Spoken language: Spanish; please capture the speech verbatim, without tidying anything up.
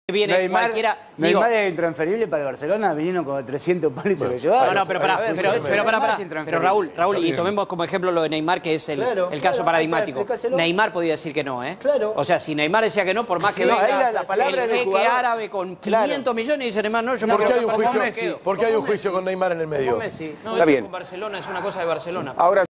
viene Neymar, cualquiera. Neymar Digo, es intransferible para el Barcelona, vinieron con trescientos palos bueno, que llevaron. No, no, pero pará, ver, pero, pero, pero, pará, pará. Pero Raúl, Raúl, y tomemos como ejemplo lo de Neymar, que es el, claro, el caso claro, paradigmático. explícaselo. Neymar podía decir que no, ¿eh? Claro. O sea, si Neymar decía que no, por más que Sí, venga ahí la- la palabra el del jeque jugador. árabe con quinientos Claro. millones y dice Neymar, no, yo me ¿Por qué quedo hay un con juicio, Messi. ¿por qué hay un Como juicio Messi. con Neymar en el medio? Como Messi. No, Está eso bien. con Barcelona, es una cosa de Barcelona. Ahora